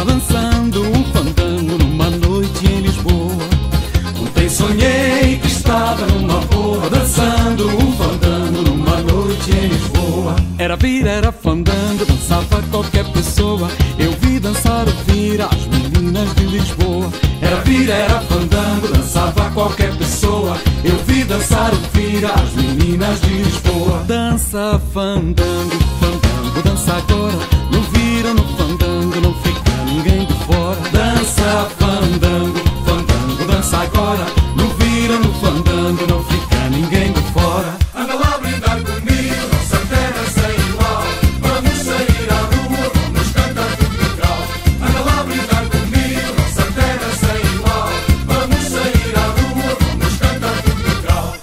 dançando um fandango numa noite em Lisboa. Ontem sonhei que estava numa boa, dançando um fandango numa noite em Lisboa. Era vira, era fandango, dançava qualquer pessoa. Eu vi dançar, ouvir as meninas de Lisboa. Era vira, era fandango, dançava qualquer pessoa. Eu vi dançar, ouvir as meninas de Lisboa. Dança fandango, fandango, dança agora. Não vira no fandango, não fica ninguém de fora. Dança fandango, fandango, dança agora. Não vira no fandango, não fica ninguém de fora. Anda lá brindar comigo, nossa terra sem igual. Vamos sair à rua, vamos cantar tudo de cal. Anda lá brindar comigo, nossa terra sem igual. Vamos sair à rua, vamos cantar tudo de cal.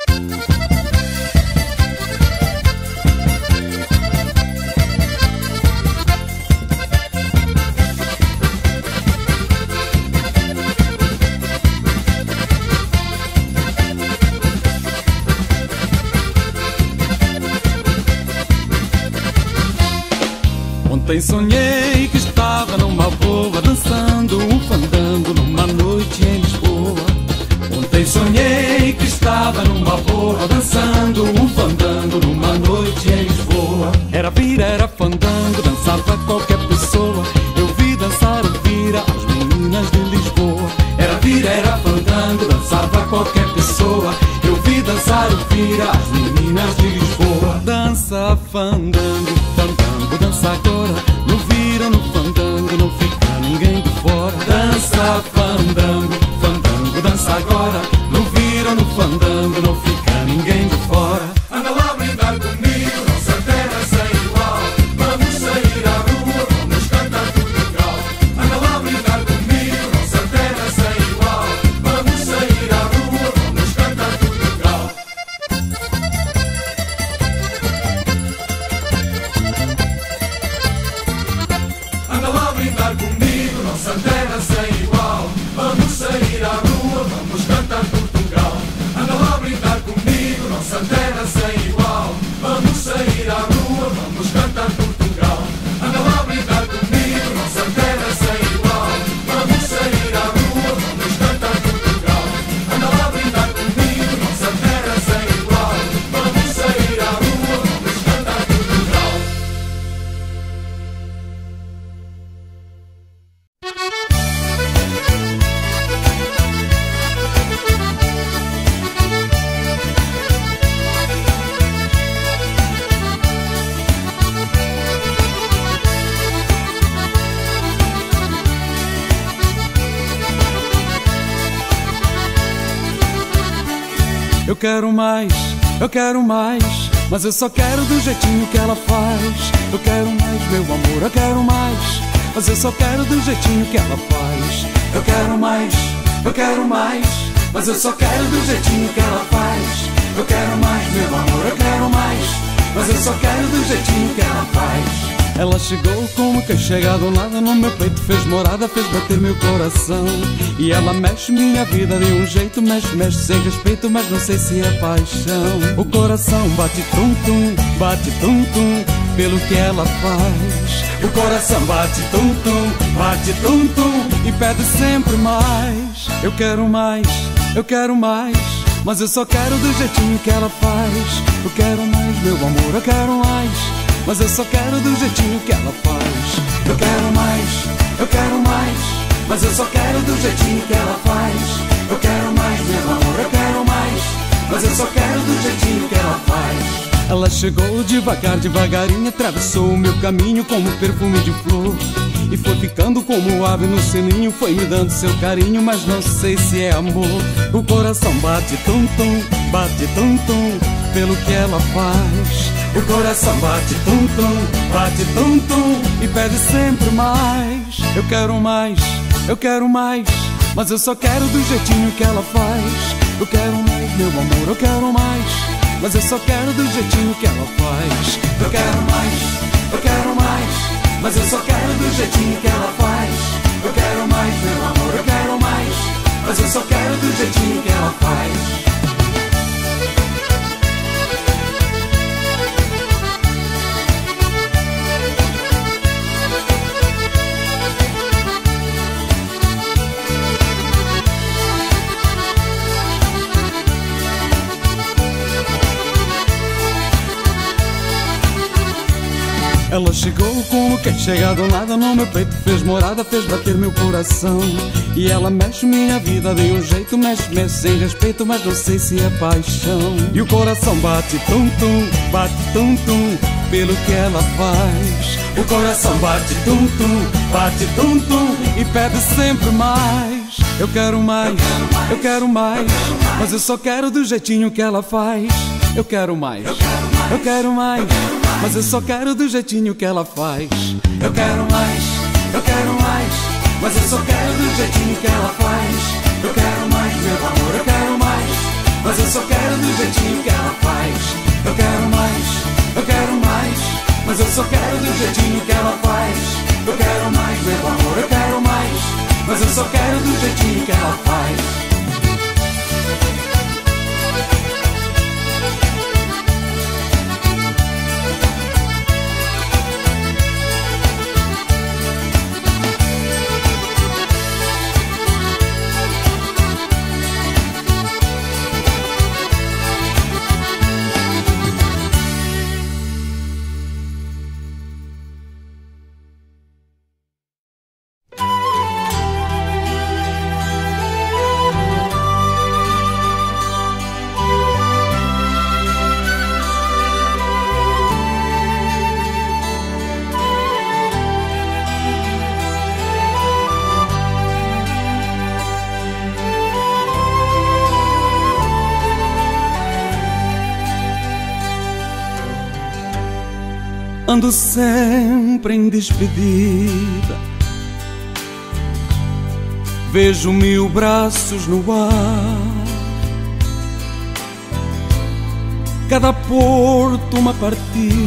Ontem sonhei que estava numa boa, dançando um fandango numa noite em Lisboa. Ontem sonhei que estava numa boa, dançando um fandango numa noite em Lisboa. Era vira, era fandango, dançava qualquer pessoa. Eu vi dançar, ouvir as meninas de Lisboa. Era vira, era fandango, dançava qualquer pessoa. Eu vi dançar, ouvir as meninas de Lisboa. Dança fandango, fandango, dança agora. Não vira no fandango, não fica ninguém de fora. Dança fandango, fandango, dança agora. Não vira no fandango, não fica ninguém de fora. Anda lá brindar comigo, nossa terra sem igual. Vamos sair à rua, vamos cantar tudo de cal. Anda lá brindar comigo, nossa terra sem igual. Vamos sair à rua, vamos cantar tudo de cal. Anda lá brindar comigo, nossa terra sem igual. Vamos sair à rua, vamos cantar Portugal. Anda lá brindar comigo, nossa terra sem igual. Vamos sair à rua, vamos cantar Portugal. Anda lá brindar comigo, nossa terra sem igual. Vamos sair à rua, vamos cantar Portugal. Anda lá brindar comigo, nossa terra sem igual. Vamos sair à rua, vamos cantar Portugal. Eu quero mais, eu quero mais, mas eu só quero do jeitinho que ela faz. Eu quero mais, meu amor, eu quero mais, mas eu só quero do jeitinho que ela faz. Eu quero mais, eu quero mais, mas eu só quero do jeitinho que ela faz. Eu quero mais, meu amor, eu quero mais, mas eu só quero do jeitinho que ela faz. Ela chegou como quem chega do nada no meu peito, fez morada, fez bater meu coração. E ela mexe minha vida de um jeito, mexe, mexe sem respeito, mas não sei se é paixão. O coração bate tum-tum, bate tum-tum, pelo que ela faz. O coração bate tum-tum, bate tum-tum, e pede sempre mais. Eu quero mais, eu quero mais, mas eu só quero do jeitinho que ela faz. Eu quero mais, meu amor, eu quero mais, mas eu só quero do jeitinho que ela faz. Eu quero mais, eu quero mais, mas eu só quero do jeitinho que ela faz. Eu quero mais, meu amor, eu quero mais, mas eu só quero do jeitinho que ela faz. Ela chegou devagar, devagarinho, atravessou o meu caminho como perfume de flor. E foi ficando como ave no sininho, foi me dando seu carinho, mas não sei se é amor. O coração bate tum-tum, bate tum-tum, pelo que ela faz. O coração bate tum-tum, bate tum-tum, e pede sempre mais. Eu quero mais, eu quero mais, mas eu só quero do jeitinho que ela faz. Eu quero mais, meu amor, eu quero mais, mas eu só quero do jeitinho que ela faz. Eu quero mais, eu quero mais, mas eu só quero do jeitinho que ela faz. Eu quero mais, meu amor, eu quero mais, mas eu só quero do jeitinho que ela faz. chegou como quem chega do nada. No meu peito fez morada, fez bater meu coração. E ela mexe minha vida de um jeito, mexe sem respeito, mas não sei se é paixão. E o coração bate tum-tum, pelo que ela faz. O coração bate tum-tum, e pede sempre mais. Eu quero mais, eu quero mais, mas eu só quero do jeitinho que ela faz. Eu quero mais, eu quero mais, mas eu só quero do jeitinho que ela faz. Eu quero mais, eu quero mais, mas eu só quero do jeitinho que ela faz. Eu quero mais, meu amor, eu quero mais, mas eu só quero do jeitinho que ela faz. Eu quero mais, eu quero mais, mas eu só quero do jeitinho que ela faz. Eu quero mais, meu amor, eu quero mais, mas eu só quero do jeitinho que ela faz. Ando sempre em despedida, vejo 1000 braços no ar, cada porto uma partida,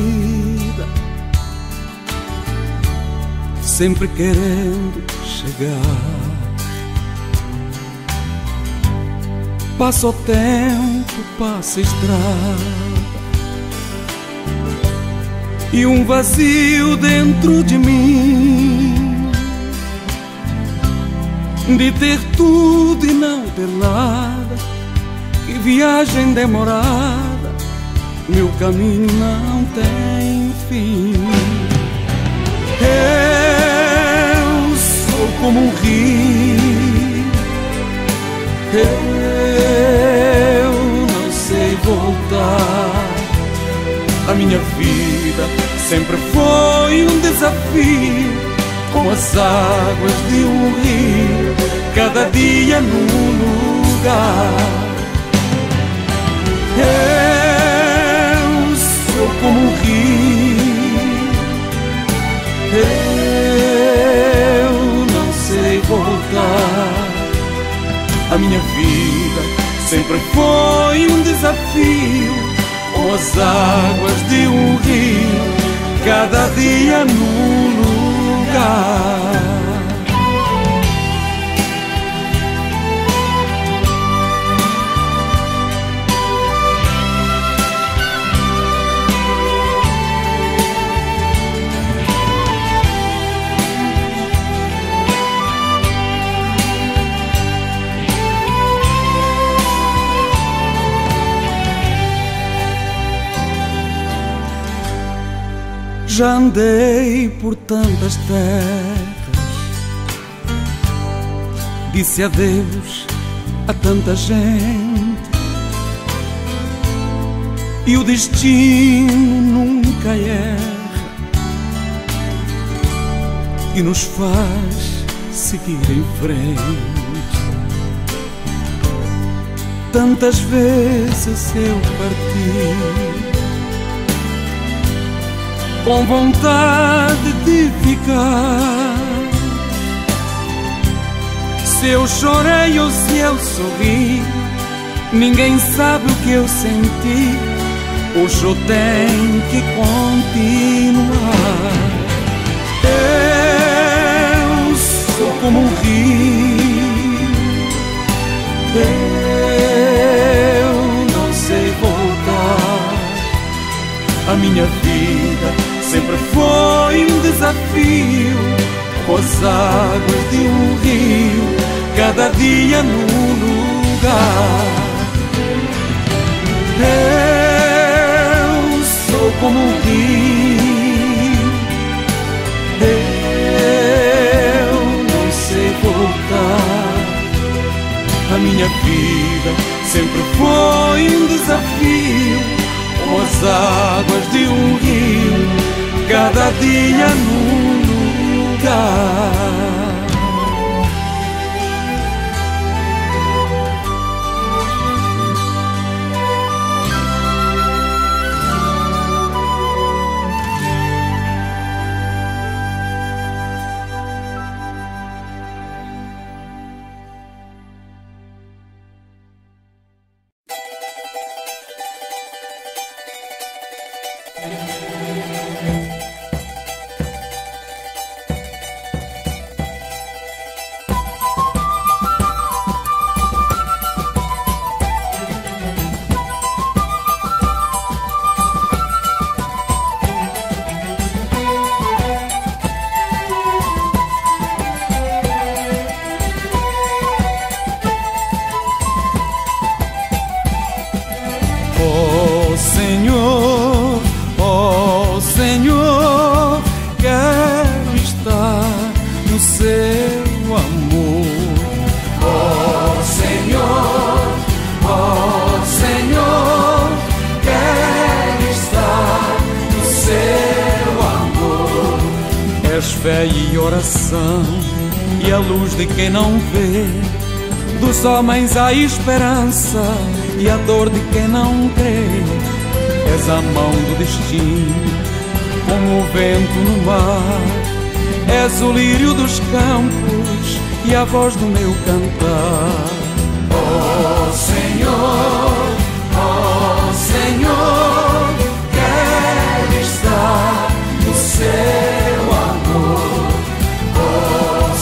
sempre querendo chegar. Passa o tempo, passa a estrada, e um vazio dentro de mim, de ter tudo e não ter nada. Que viagem demorada, meu caminho não tem fim. Eu sou como um rio, eu não sei voltar. A minha vida sempre foi um desafio, como as águas de um rio, cada dia num lugar. Eu sou como um rio, eu não sei voltar. A minha vida sempre foi um desafio, como as águas de um rio, cada dia num lugar. Já andei por tantas terras, disse adeus a tanta gente, e o destino nunca erra e nos faz seguir em frente. Tantas vezes eu parti com vontade de ficar. Se eu chorei ou se eu sorri, ninguém sabe o que eu senti. O show tem que continuar. Eu sou como um rio, eu não sei voltar. A minha vida sempre foi um desafio, com as águas de um rio, cada dia num lugar. Eu sou como um rio, minha vida sempre foi um desafio, com as águas de um rio, cada dia num lugar. Oh Senhor, quero estar no seu amor. Oh Senhor, quero estar no seu amor. És fé e oração e a luz de quem não vê, dos homens a esperança e a dor de quem não crê. És a mão do destino, como o vento no mar. És o lírio dos campos e a voz do meu cantar. Oh Senhor, quero estar no seu amor. Oh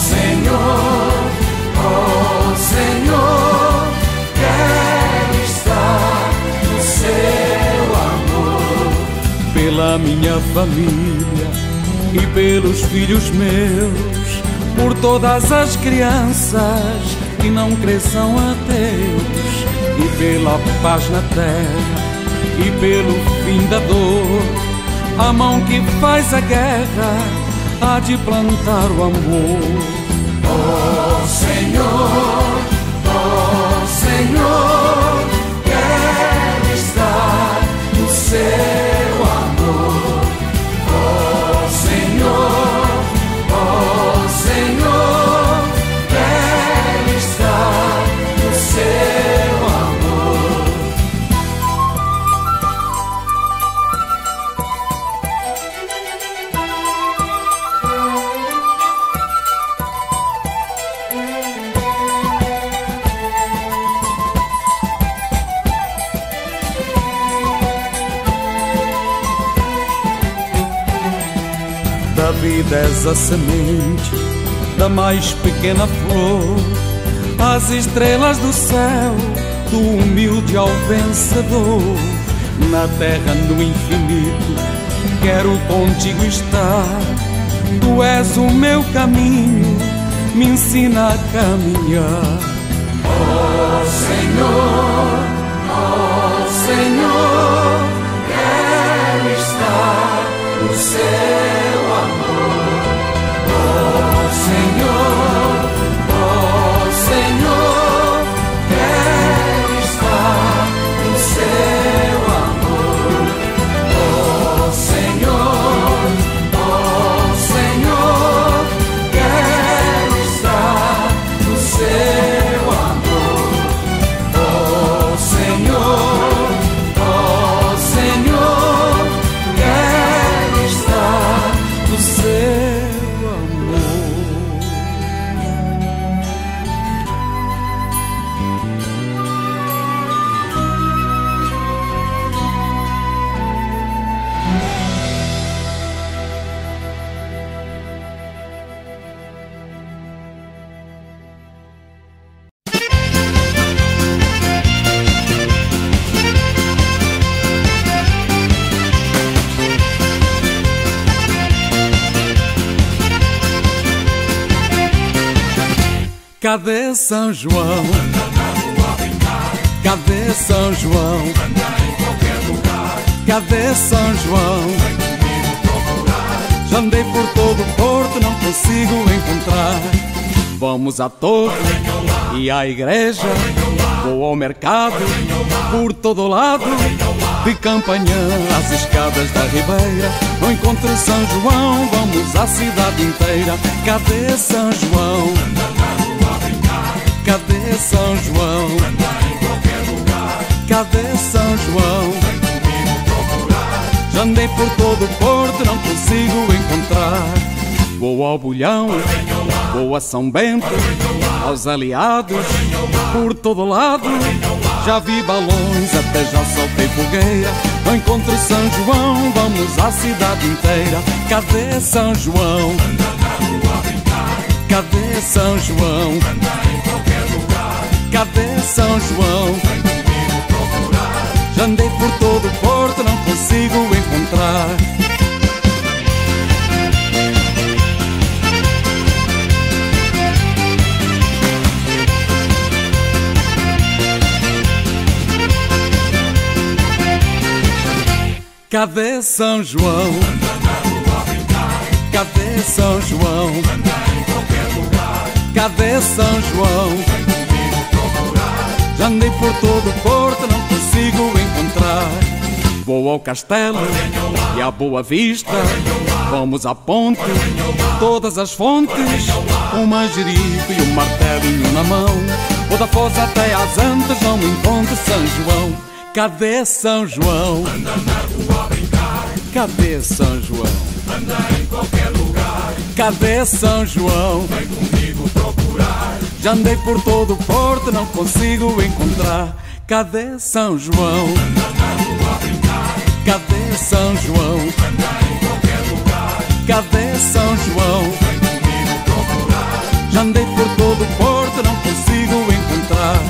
Senhor, quero estar no seu amor. Pela minha família e pelos filhos meus, por todas as crianças que não cresçam a Deus, e pela paz na terra e pelo fim da dor, a mão que faz a guerra há de plantar o amor. Oh Senhor, quero estar no seu amor. Oh Senhor, quero estar no seu amor. Da vida és a semente da mais pequena flor, as estrelas do céu, do humilde ao vencedor. Na terra, no infinito, quero contigo estar. Tu és o meu caminho, me ensina a caminhar. Oh Senhor, quero estar no seu amor. Oh Senhor, quero estar no seu amor. Oh Senhor, quero estar no seu amor. Oh Senhor, quero estar Do seu amor. Cadê São João? Cadê São João? Cadê São João? Já andei por todo o Porto, não consigo encontrar. Vamos à torre e à igreja, Vou ao mercado, por todo lado, de Campanhã às escadas da Ribeira. Não encontro São João, vamos à cidade inteira. Cadê São João? Cadê São João? Cadê São João? Já andei por todo o Porto, não consigo encontrar. Vou ao Bolhão, vou a São Bento, aos Aliados, por todo lado. Já vi balões, até já soltei fogueira. Não encontro São João, vamos à cidade inteira. Cadê São João? Cadê São João? Cadê São João? Já andei por todo o Porto, não consigo encontrar. Cadê São João? Cadê São João? Cadê São João? Já andei por todo o Porto, não consigo encontrar. Vou ao Castelo e à Boa Vista, vamos à ponte, todas as fontes, um manjerico e um martelinho na mão. Vou da Foz até às Antas, não encontro São João. Cadê São João? Cadê São João? Anda em qualquer lugar. Cadê São João? Vem comigo procurar. Já andei por todo o Porto, não consigo encontrar. Cadê São João? Anda na rua a brincar. Cadê São João? Anda em qualquer lugar. Cadê São João? Vem comigo procurar. Já andei por todo o Porto, não consigo encontrar.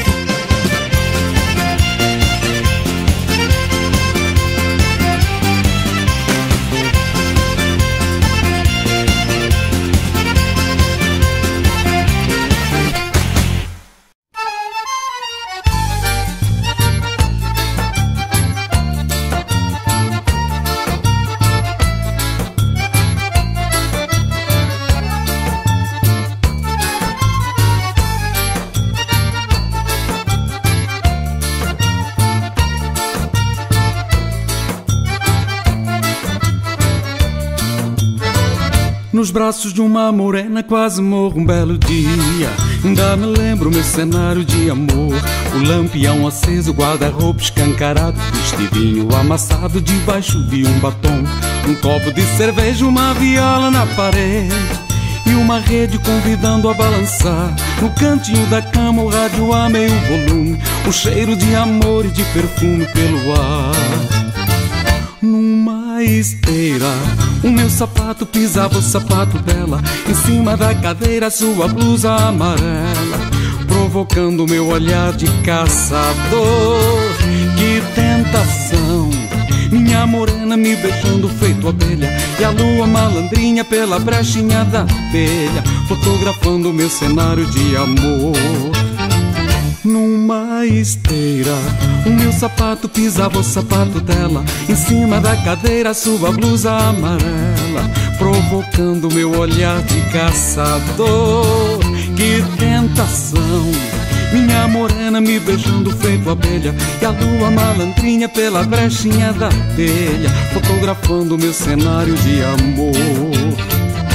Nos braços de uma morena quase morro um belo dia. Ainda me lembro meu cenário de amor. O lampião aceso, guarda-roupa escancarado, vestidinho amassado debaixo de um batom. Um copo de cerveja, uma viola na parede e uma rede convidando a balançar. No cantinho da cama o rádio a meio volume, o cheiro de amor e de perfume pelo ar. Numa esteira, o meu sapato pisava o sapato dela. Em cima da cadeira sua blusa amarela, provocando meu olhar de caçador. Que tentação, minha morena me beijando feito abelha, e a lua malandrinha pela brechinha da telha, fotografando meu cenário de amor. Numa esteira, o meu sapato pisava o sapato dela. Em cima da cadeira sua blusa amarela, provocando meu olhar de caçador. Que tentação, minha morena me beijando feito abelha, e a lua malandrinha pela brechinha da telha, fotografando meu cenário de amor.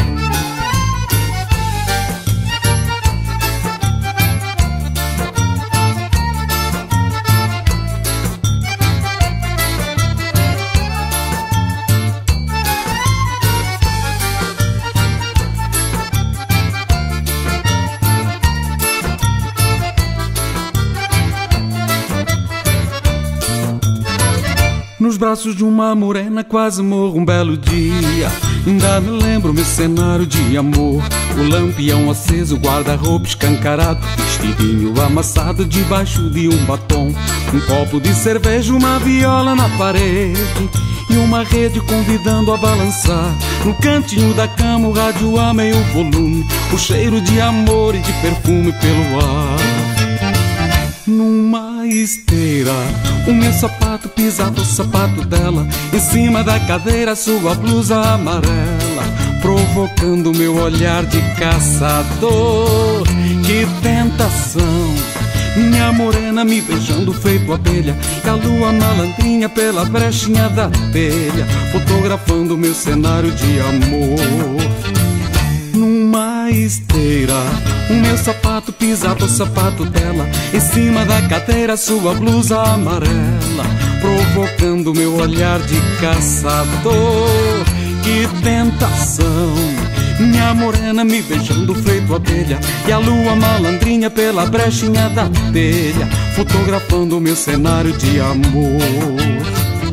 Nos braços de uma morena quase morro um belo dia. Ainda me lembro meu cenário de amor. O lampião aceso, guarda-roupa escancarado, vestidinho amassado debaixo de um batom. Um copo de cerveja, uma viola na parede e uma rede convidando a balançar. No cantinho da cama o rádio a meio volume, o cheiro de amor e de perfume pelo ar. Numa esteira, o meu sapato pisava o sapato dela. Em cima da cadeira sua blusa amarela, provocando meu olhar de caçador. Que tentação, minha morena me beijando feito abelha, e a lua malandrinha pela brechinha da telha, fotografando meu cenário de amor. Numa esteira, o meu sapato pisava o sapato dela, em cima da cadeira sua blusa amarela, provocando meu olhar de caçador. Que tentação, minha morena me beijando feito abelha, e a lua malandrinha pela brechinha da telha, fotografando meu cenário de amor.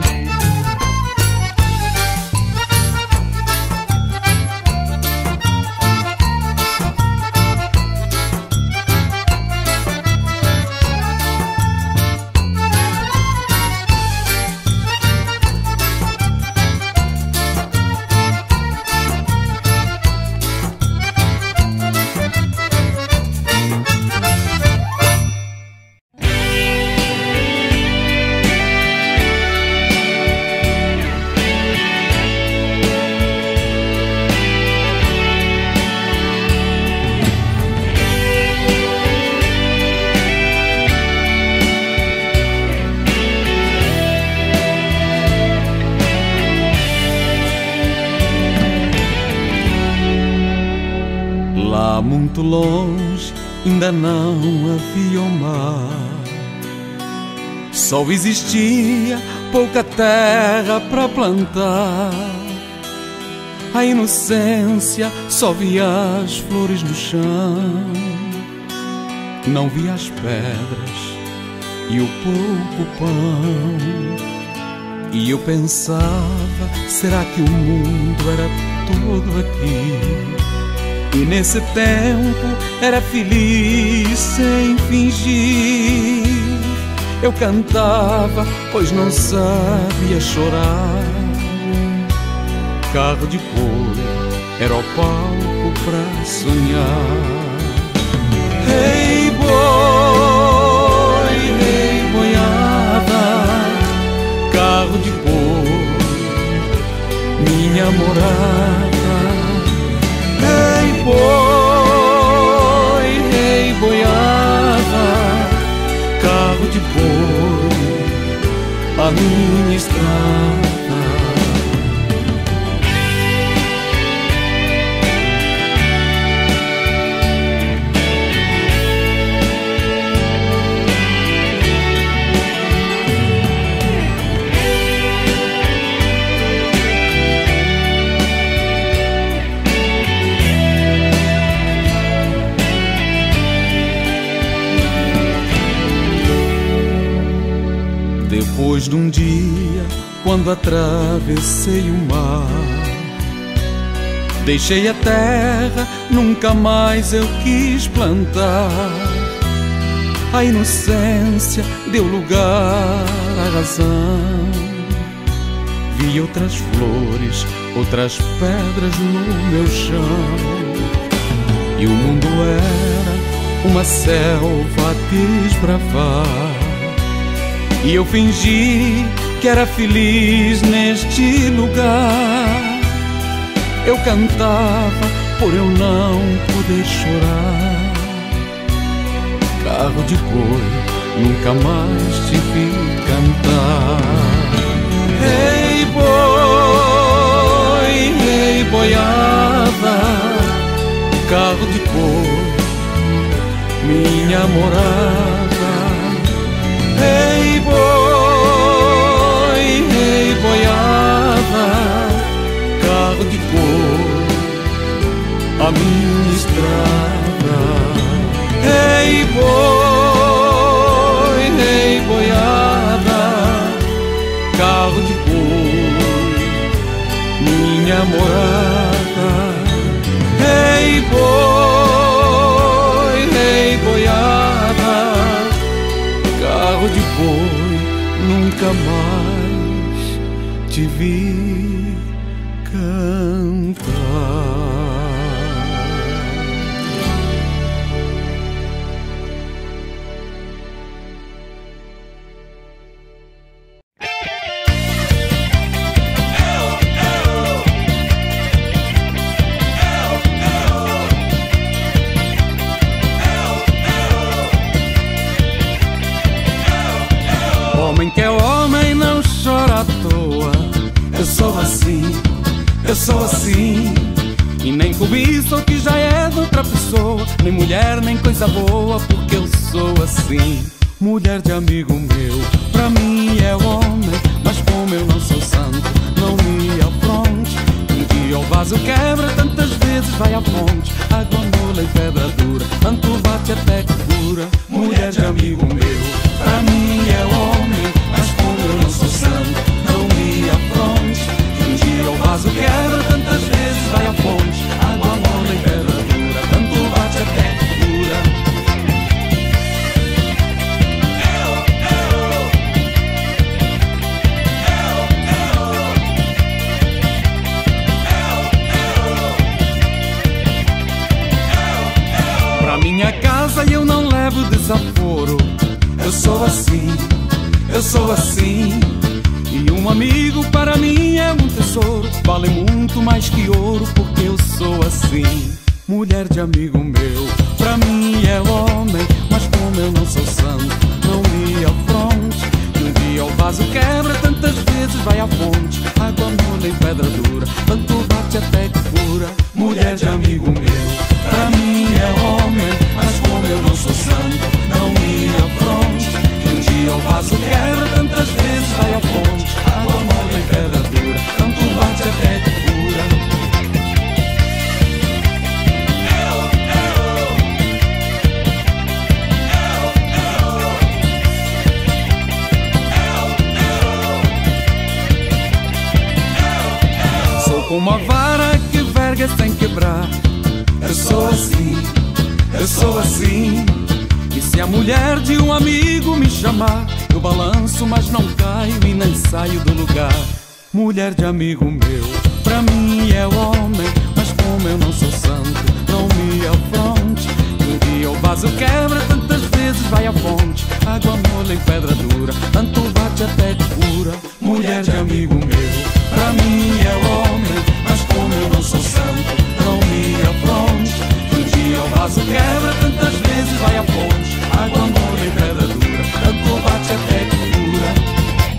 Lá muito longe ainda não havia o mar, só existia pouca terra para plantar. A inocência só via as flores no chão, não via as pedras e o pouco pão. E eu pensava, será que o mundo era todo aqui? E nesse tempo era feliz sem fingir. Eu cantava, pois não sabia chorar. Carro de boi era o palco pra sonhar. Hey boi, hey boiada, carro de boi, minha morada. Hey boi, hey boiada, carro de boi, a minha estrada. Depois de um dia, quando atravessei o mar, deixei a terra, nunca mais eu quis plantar. A inocência deu lugar à razão. Vi outras flores, outras pedras no meu chão, e o mundo era uma selva a desbravar. E eu fingi que era feliz neste lugar. Eu cantava por eu não poder chorar. Carro de boi, nunca mais te vi cantar. Hey boi, hey boiada, carro de boi, minha morada. Hey boi, hey boiada, carro de boi, a minha estrada. Hey boi, hey boiada, carro de boi, minha morada. Hey boi, hey boiada, carro de boi, nunca mais te vi cantar. Homem que é homem não chora à toa. Eu sou assim, eu sou assim. E nem cobiço o que já é de outra pessoa, nem mulher, nem coisa boa, porque eu sou assim. Mulher de amigo meu, pra mim é homem, mas como eu não sou santo, não me afronte. Um dia o vaso quebra, tantas vezes vai à fonte. Água mola e pedra dura, tanto bate até que fura. Mulher de amigo meu, pra mim é homem, mas como eu não sou santo, não me afronte. Um dia o vaso quebra, tantas vezes vai à fonte. Água mola e pedra dura, tanto bate até que fura. Pra minha casa eu não levo desaforo. Eu sou assim, eu sou assim. E um amigo para mim é um tesouro, vale muito mais que ouro, porque eu sou assim. Mulher de amigo meu, pra mim é homem, mas como eu não sou santo, não me afronte. Um dia o vaso quebra, tantas vezes vai à fonte. Água mola e pedra dura, tanto bate até que fura. Mulher de amigo meu, pra mim é homem, mas como eu não sou santo, não me afronte. Um dia o vaso quebra, tantas vezes vai à fonte. Água mola e pedra dura, tanto bate até que fura. Sou como uma vara que verga sem quebrar. Eu sou assim, eu sou assim. E se a mulher de um amigo me chamar, eu balanço, mas não caio e nem saio do lugar. Mulher de amigo meu, pra mim é homem, mas como eu não sou santo, não me afronte. Um dia o vaso quebra, tantas vezes vai à fonte. Água mola e pedra dura, tanto bate até que fura. Mulher de amigo meu, pra mim é homem, mas como eu não sou santo, não me afronte. Um dia o vaso quebra, tantas vezes vai à fonte. Água mola e pedra dura, tanto bate até que fura.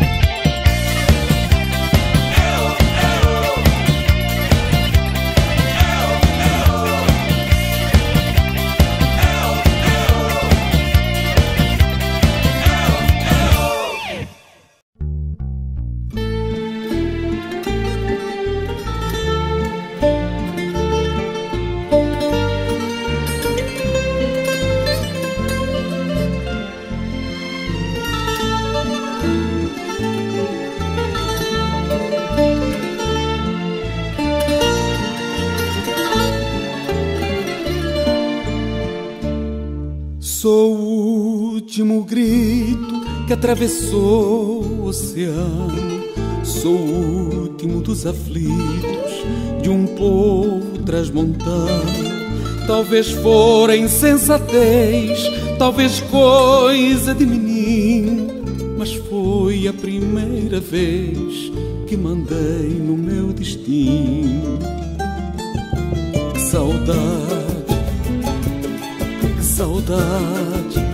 Sou o último grito que atravessou o oceano. Sou o último dos aflitos de um povo transmontano. Talvez fora insensatez, talvez coisa de menino, mas foi a primeira vez que mandei no meu destino. Que saudade, que saudade,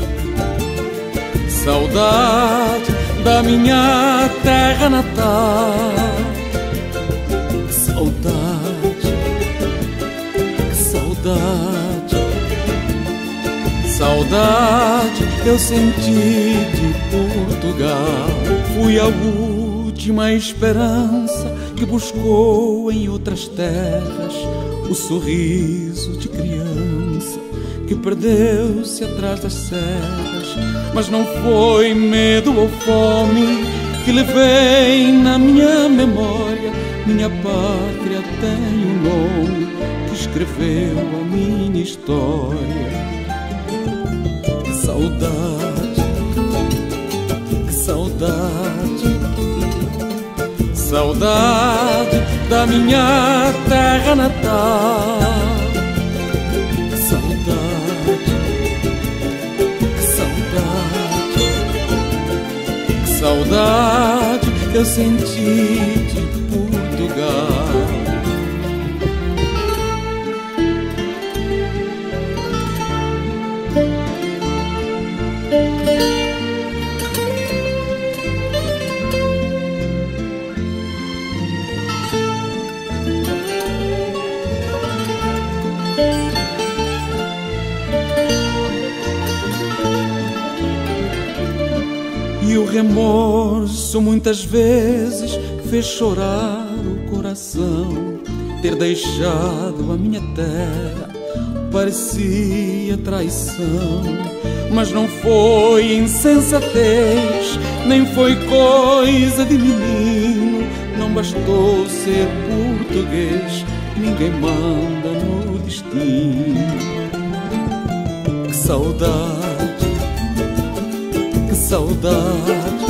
saudade da minha terra natal. Que saudade, que saudade, saudade eu senti de Portugal. Fui a última esperança que buscou em outras terras o sorriso de criança que perdeu-se atrás das serras. Mas não foi medo ou fome que levei na minha memória. Minha pátria tem um nome que escreveu a minha história. Que saudade, que saudade, saudade da minha terra natal. Que saudade, que saudade, que saudade eu senti de Portugal. o remorso muitas vezes fez chorar o coração. Ter deixado a minha terra parecia traição, mas não foi insensatez, nem foi coisa de menino. Não bastou ser português, ninguém manda no destino. Que saudade, que saudade,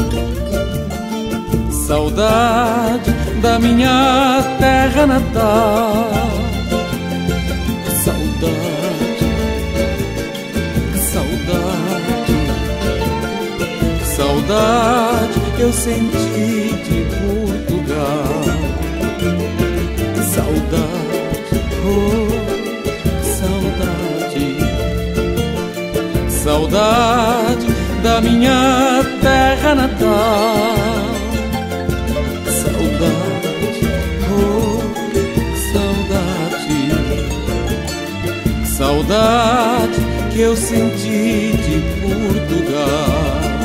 saudade da minha terra natal. Que saudade, que saudade, que saudade eu senti de Portugal. Que saudade, oh, que saudade, saudade da minha terra natal. Saudade, oh, saudade, saudade que eu senti de Portugal.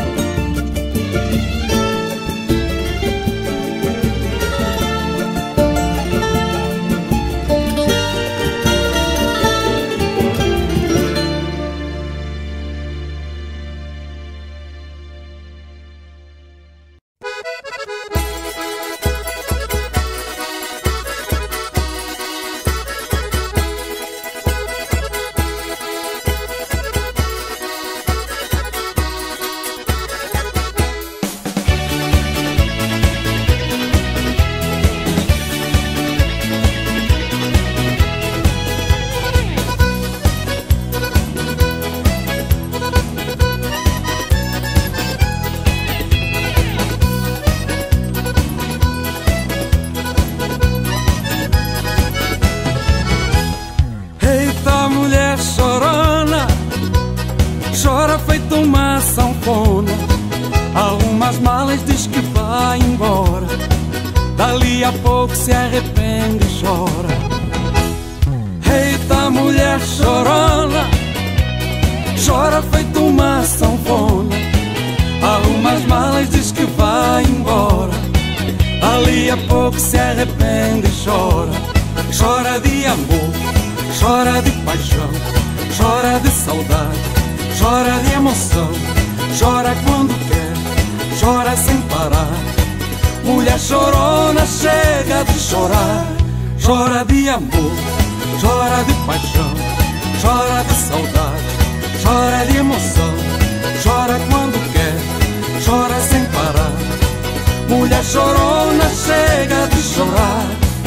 Chora feito uma sanfona, arruma as malas, diz que vai embora. Dali a pouco se arrepende e chora. Eita mulher chorona, chora feito uma sanfona, arruma as malas, diz que vai embora. Dali a pouco se arrepende e chora. Chora de amor, chora de paixão, chora de saudade, chora de emoção, chora quando quer, chora sem parar. Mulher chorona, chega de chorar. Chora de amor, chora de paixão, chora de saudade, chora de emoção, chora quando quer, chora sem parar. Mulher chorona, chega de chorar.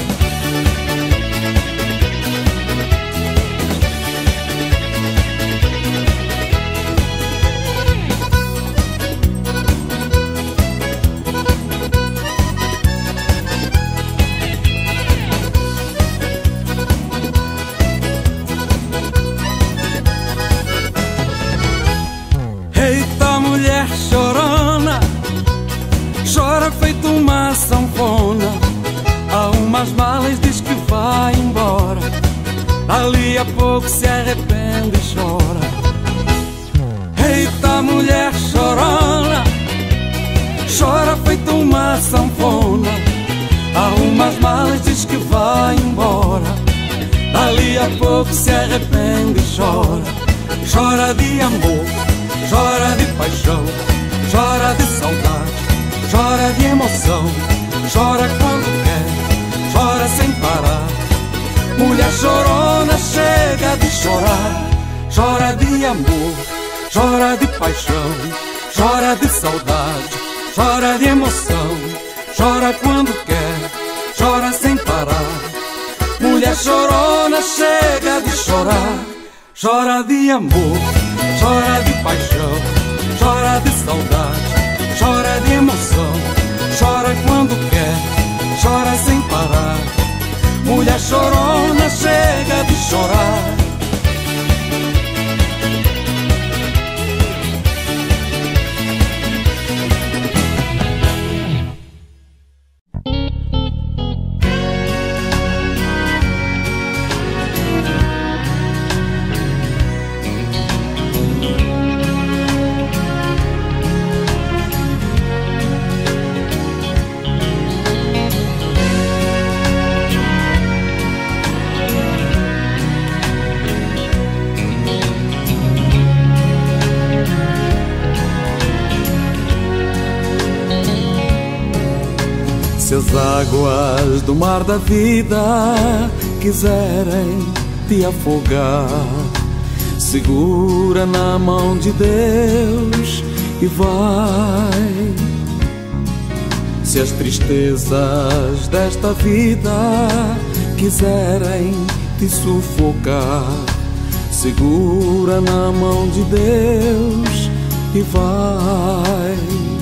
Eita mulher chorona, chora feito uma sanfona, arruma as malas, diz que vai embora. Dali a pouco se arrepende e chora. Eita mulher chorona, chora feito uma sanfona, arruma as malas, diz que vai embora. Dali a pouco se arrepende e chora. Chora de amor, chora de paixão, chora de saudade, chora de emoção, chora quando quer, chora sem parar. Mulher chorona, chega de chorar. Chora de amor, chora de paixão, chora de saudade, chora de emoção, chora quando quer, chora sem parar. Mulher chorona, chega de chorar. Chora de amor, chora de paixão, chora de saudade, chora de emoção, chora quando quer, chora sem parar. Mulher chorona, chega de chorar. as águas do mar da vida quiserem te afogar, segura na mão de Deus e vai. Se as tristezas desta vida quiserem te sufocar, segura na mão de Deus e vai.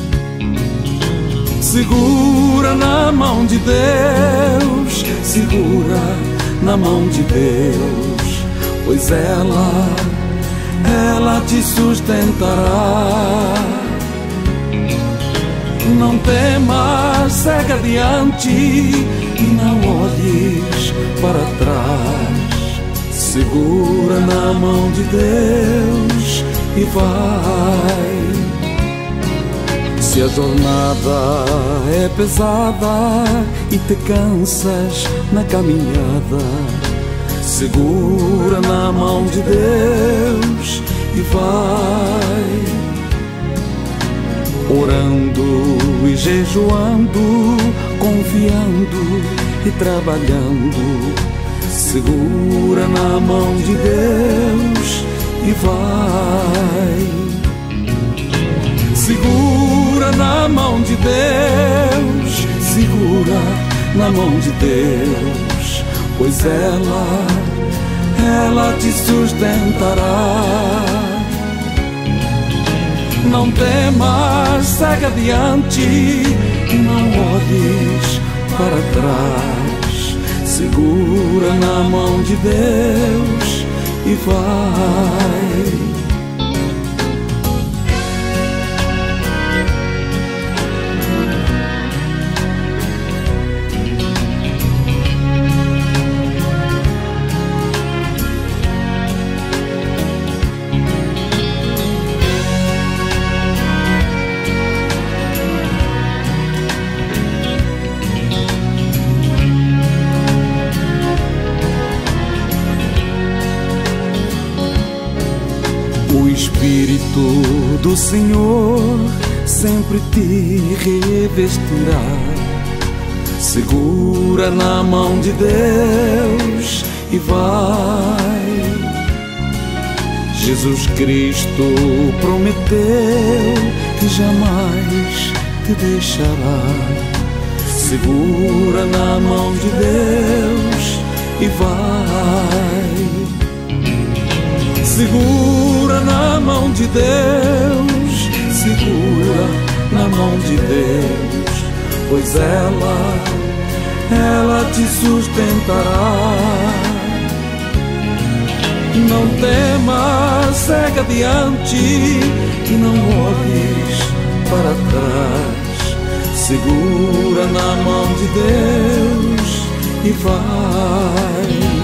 Segura na mão de Deus, segura na mão de Deus, pois ela te sustentará. Não temas, segue adiante e não olhes para trás. Segura na mão de Deus e vai. Se a jornada é pesada e te cansas na caminhada, segura na mão de Deus e vai. Orando e jejuando, confiando e trabalhando, segura na mão de Deus e vai. Segura na mão de Deus, segura na mão de Deus, pois ela te sustentará. Não temas, segue adiante e não olhes para trás. Segura na mão de Deus e vai. O Espírito do Senhor sempre te revestirá. Segura na mão de Deus e vai. Jesus Cristo prometeu que jamais te deixará. Segura na mão de Deus e vai. Segura na mão de Deus, segura na mão de Deus, pois ela te sustentará. Não temas, segue adiante e não olhes para trás. Segura na mão de Deus e vai.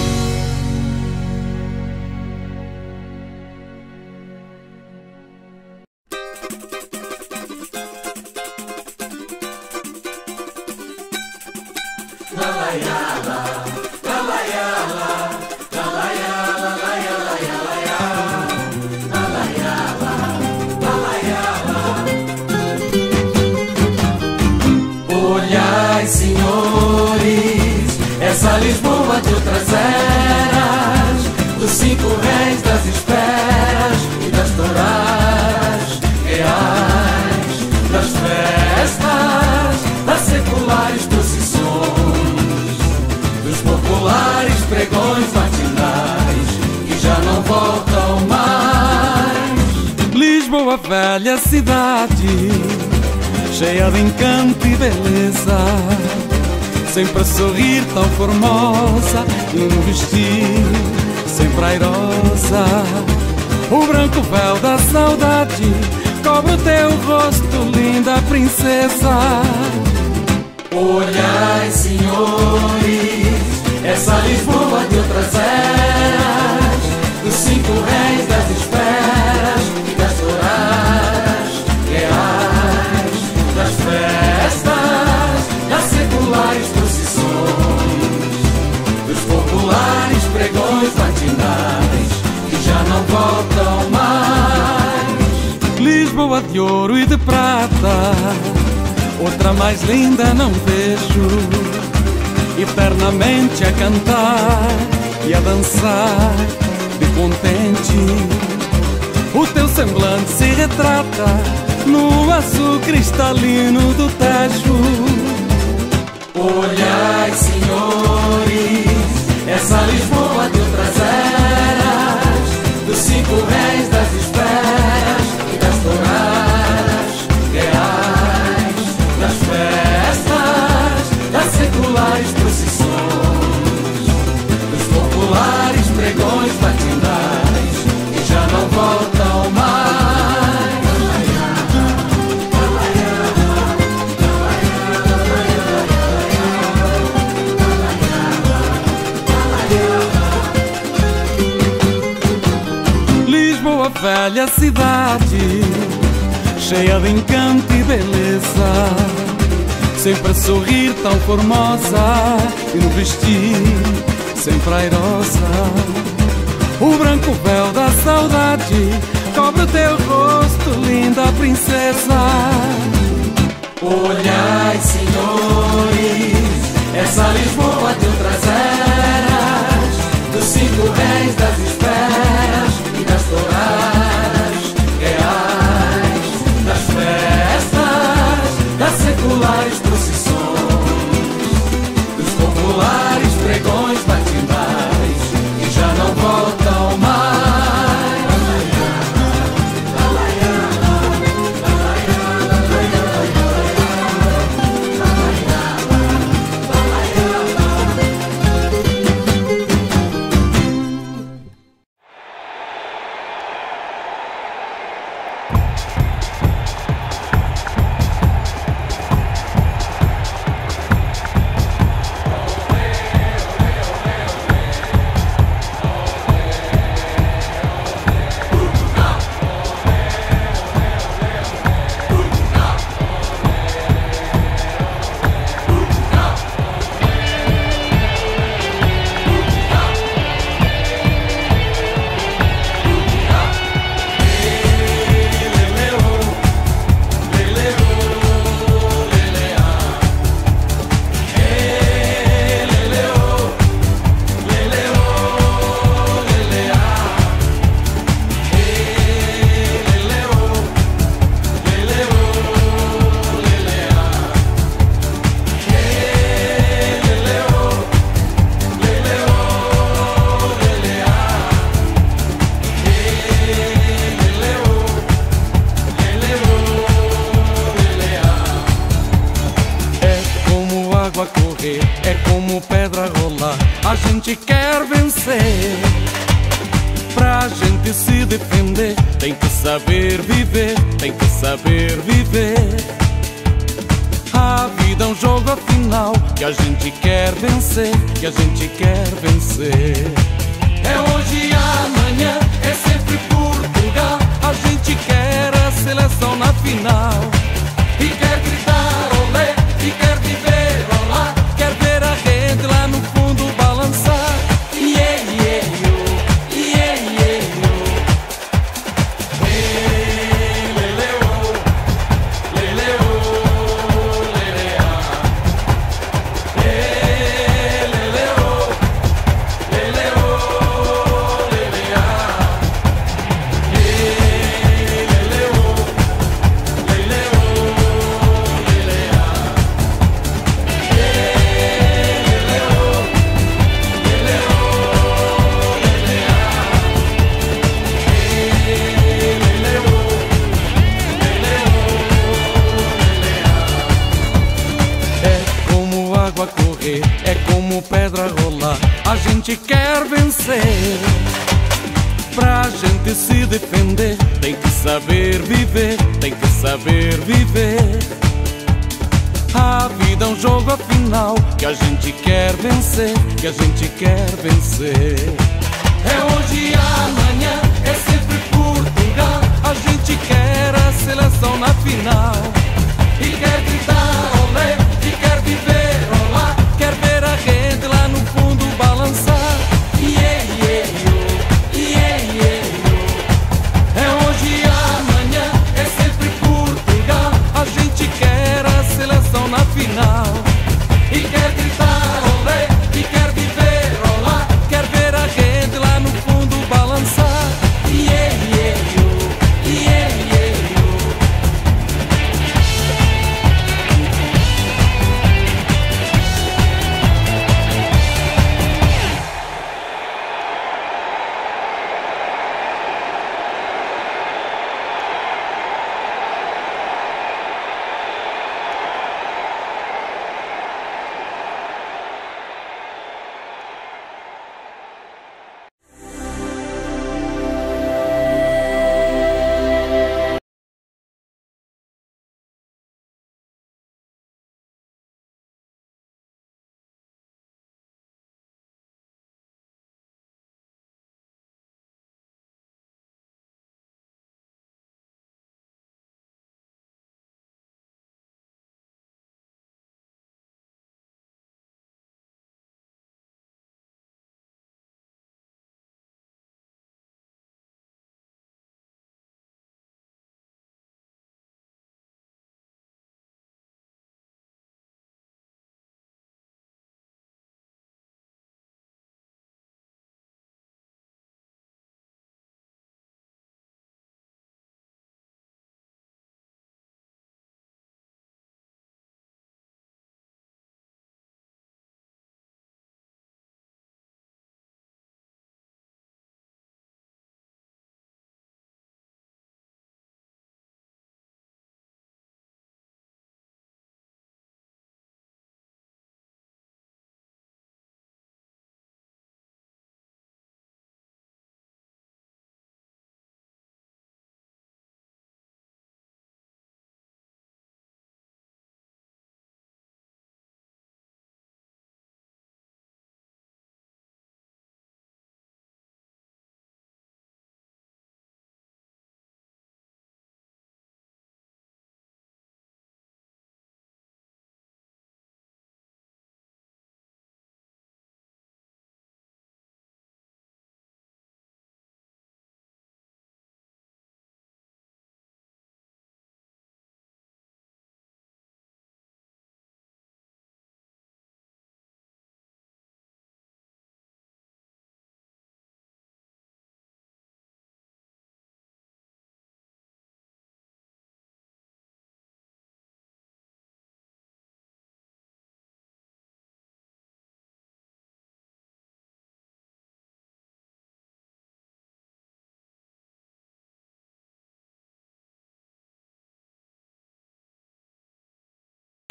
Olhai, senhores, essa Lisboa de outras eras, dos 5 reis das esperas e das touradas reais, das festas, das seculares procissões, dos populares pregões matinais que já não voltam mais. Lisboa, velha cidade, cheia de encanto e beleza, sempre a sorrir tão formosa e no vestir sempre airosa. O branco véu da saudade cobre o teu rosto, linda princesa. Olhai, senhores, essa Lisboa de outras eras, dos 5 reis das esperas e das touradas reais, das festas, das seculares procissões, dos populares pregões matinais que já não voltam mais. Lisboa de ouro e de prata, outra mais linda não vejo. Eternamente a cantar e a dançar de contente. O teu semblante se retrata no azul cristalino do Tejo. Olhai, senhores, essa Lisboa de outras eras, dos 5 réis, das esperas e das touradas reais, das festas, das seculares procissões, dos populares pregões matinais que já não voltam mais. Lisboa, velha cidade, cheia de encanto e beleza, sempre a sorrir tão formosa e no vestir sempre airosa. O branco véu da saudade cobre o teu rosto, linda princesa. Olhai, senhores, essa Lisboa de outras eras, dos 5 réis, das esperas e das touradas reais, das festas, das seculares procissões, dos populares pregões matinais que já não voltam mais. É como pedra rolar, a gente quer vencer. Pra gente se defender, tem que saber viver, tem que saber viver. A vida é um jogo afinal, que a gente quer vencer, que a gente quer vencer. É hoje e amanhã, é sempre Portugal. A gente quer a seleção na final e quer gritar olé, e quer viver olá. Quer ver a rede lá no fundo balançar. Yeah, yeah, yo, yeah, yeah, yo. Lele, oh, lele, oh, lele, ah. Lele, oh, lele, oh, lele, ah. Lele, oh, lele, oh, lele, ah. Correr, é como pedra rolar, a gente quer vencer. Pra gente se defender, tem que saber viver, tem que saber viver. A vida é um jogo afinal, que a gente quer vencer, que a gente quer vencer. É hoje e amanhã, é sempre Portugal. A gente quer a seleção na final e quer gritar olé, e quer viver olá. Quer ver a rede lá no fundo balançar. Yeah, yeah, yo, yeah, yeah, yo. É hoje e amanhã, é sempre Portugal. A gente quer a seleção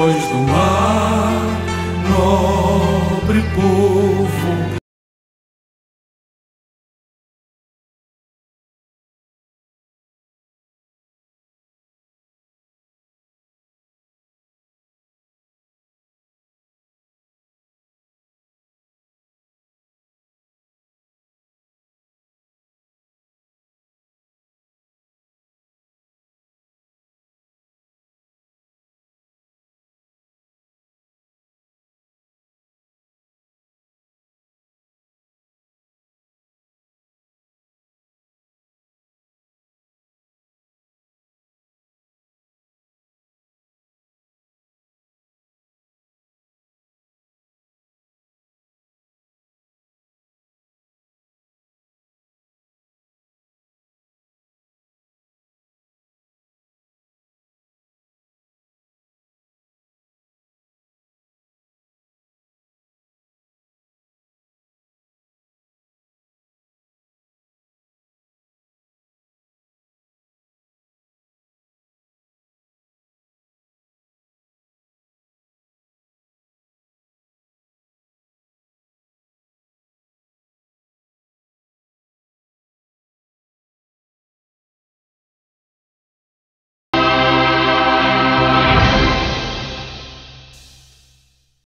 do